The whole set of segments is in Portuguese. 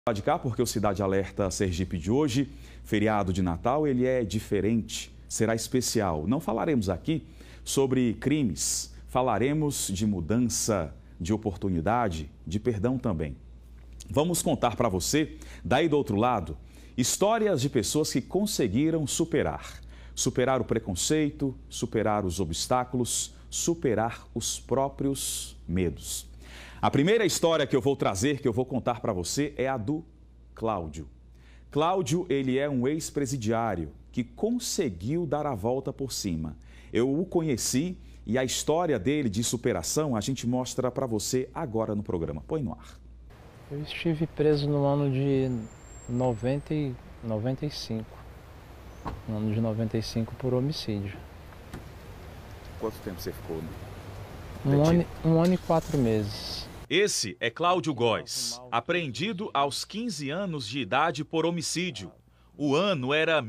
De cá, porque o Cidade Alerta Sergipe de hoje, feriado de Natal, ele é diferente, será especial. Não falaremos aqui sobre crimes, falaremos de mudança, de oportunidade, de perdão também. Vamos contar para você, daí do outro lado, histórias de pessoas que conseguiram superar o preconceito, superar os obstáculos, superar os próprios medos. A primeira história que eu vou trazer, que eu vou contar para você, é a do Cláudio. Cláudio, ele é um ex-presidiário que conseguiu dar a volta por cima. Eu o conheci e a história dele de superação a gente mostra para você agora no programa. Põe no ar. Eu estive preso no ano de 95. No ano de 95 por homicídio. Quanto tempo você ficou? Um ano e 4 meses. Esse é Cláudio Góes, apreendido aos 15 anos de idade por homicídio. O ano era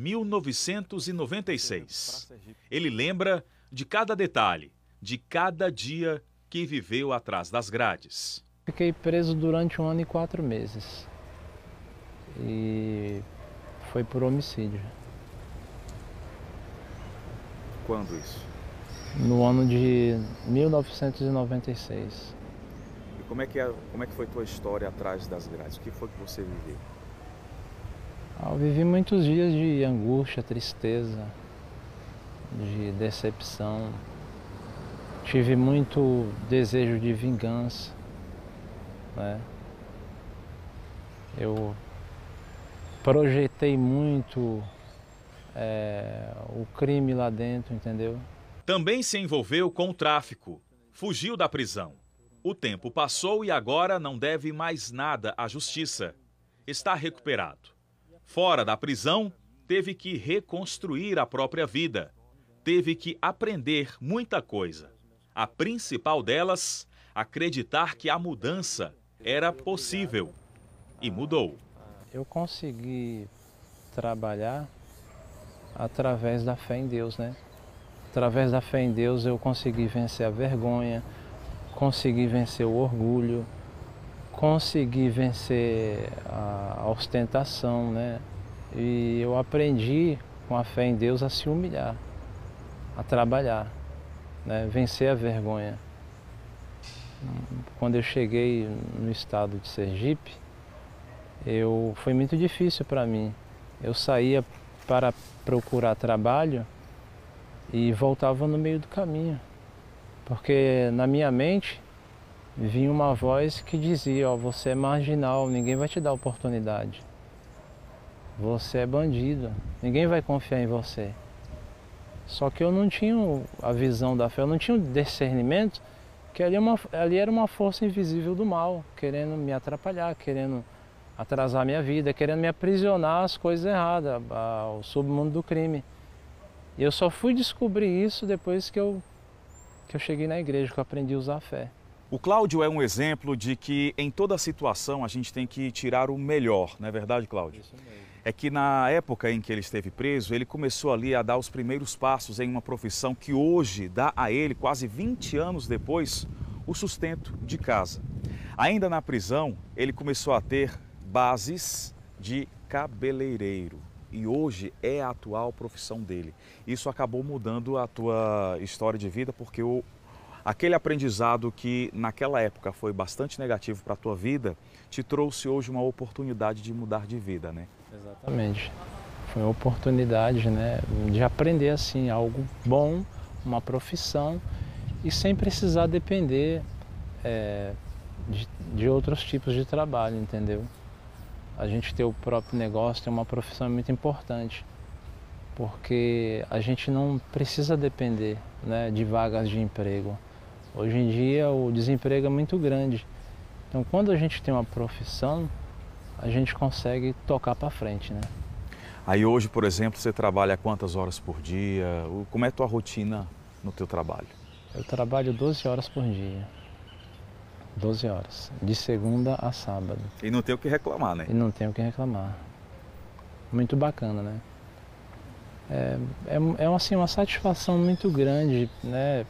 1996. Ele lembra de cada detalhe, de cada dia que viveu atrás das grades. Fiquei preso durante 1 ano e 4 meses. E foi por homicídio. Quando isso? No ano de 1996. E como é que foi tua história atrás das grades? O que foi que você viveu? Eu vivi muitos dias de angústia, tristeza, de decepção. Tive muito desejo de vingança, né? Eu projetei muito o crime lá dentro, entendeu? Também se envolveu com o tráfico. Fugiu da prisão. O tempo passou e agora não deve mais nada à justiça. Está recuperado. Fora da prisão, teve que reconstruir a própria vida. Teve que aprender muita coisa. A principal delas, acreditar que a mudança era possível. E mudou. Eu consegui trabalhar através da fé em Deus, né? Através da fé em Deus eu consegui vencer a vergonha, consegui vencer o orgulho, consegui vencer a ostentação, né? E eu aprendi com a fé em Deus a se humilhar, a trabalhar, né? Vencer a vergonha. Quando eu cheguei no estado de Sergipe, foi muito difícil para mim. Eu saía para procurar trabalho e voltava no meio do caminho. Porque na minha mente vinha uma voz que dizia, ó, você é marginal, ninguém vai te dar oportunidade. Você é bandido, ninguém vai confiar em você. Só que eu não tinha a visão da fé, eu não tinha o discernimento que ali era uma força invisível do mal, querendo me atrapalhar, querendo atrasar minha vida, querendo me aprisionar às coisas erradas, ao submundo do crime. E eu só fui descobrir isso depois que eu cheguei na igreja, que eu aprendi a usar a fé. O Cláudio é um exemplo de que em toda situação a gente tem que tirar o melhor, não é verdade, Cláudio? Isso mesmo. É que na época em que ele esteve preso, ele começou ali a dar os primeiros passos em uma profissão que hoje dá a ele, quase 20 anos depois, o sustento de casa. Ainda na prisão, ele começou a ter bases de cabeleireiro. E hoje é a atual profissão dele. Isso acabou mudando a tua história de vida, porque aquele aprendizado que naquela época foi bastante negativo para a tua vida, te trouxe hoje uma oportunidade de mudar de vida, né? Exatamente. Foi uma oportunidade, né, de aprender assim algo bom, uma profissão, e sem precisar depender de outros tipos de trabalho, entendeu? A gente ter o próprio negócio, ter uma profissão é muito importante, porque a gente não precisa depender, né, de vagas de emprego. Hoje em dia o desemprego é muito grande, então quando a gente tem uma profissão, a gente consegue tocar para frente, né? Aí hoje, por exemplo, você trabalha quantas horas por dia? Como é a tua rotina no teu trabalho? Eu trabalho 12 horas por dia. 12 horas, de segunda a sábado. E não tem o que reclamar, né? E não tenho o que reclamar. Muito bacana, né? Assim, uma satisfação muito grande, né?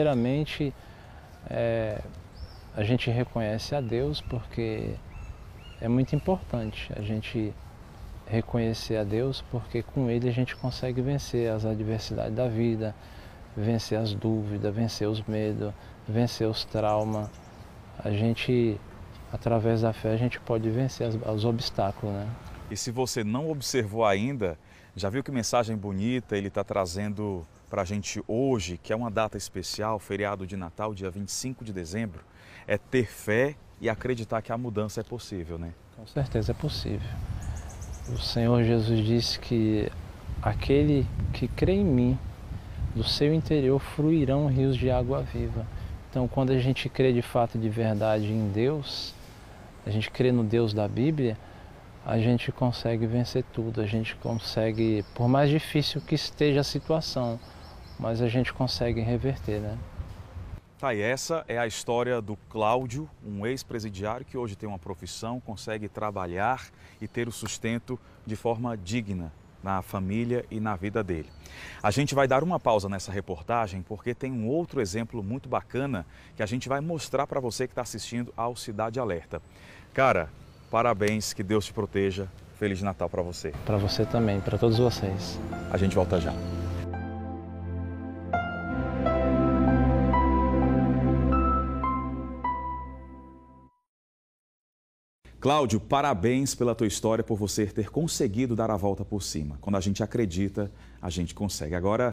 Primeiramente, a gente reconhece a Deus porque é muito importante a gente reconhecer a Deus, porque com Ele a gente consegue vencer as adversidades da vida, vencer as dúvidas, vencer os medos, vencer os traumas. A gente, através da fé, a gente pode vencer os obstáculos, né? E se você não observou ainda, já viu que mensagem bonita ele está trazendo para a gente hoje, que é uma data especial, feriado de Natal, dia 25 de dezembro, é ter fé e acreditar que a mudança é possível, né? Com certeza é possível. O Senhor Jesus disse que aquele que crê em mim, do seu interior fluirão rios de água viva. Então, quando a gente crê de fato, de verdade em Deus, a gente crê no Deus da Bíblia, a gente consegue vencer tudo, a gente consegue, por mais difícil que esteja a situação, mas a gente consegue reverter, né? Tá, e essa é a história do Cláudio, um ex-presidiário que hoje tem uma profissão, consegue trabalhar e ter o sustento de forma digna na família e na vida dele. A gente vai dar uma pausa nessa reportagem porque tem um outro exemplo muito bacana que a gente vai mostrar para você que está assistindo ao Cidade Alerta. Cara, parabéns, que Deus te proteja. Feliz Natal para você. Para você também, para todos vocês. A gente volta já. Cláudio, parabéns pela tua história, por você ter conseguido dar a volta por cima. Quando a gente acredita, a gente consegue. Agora,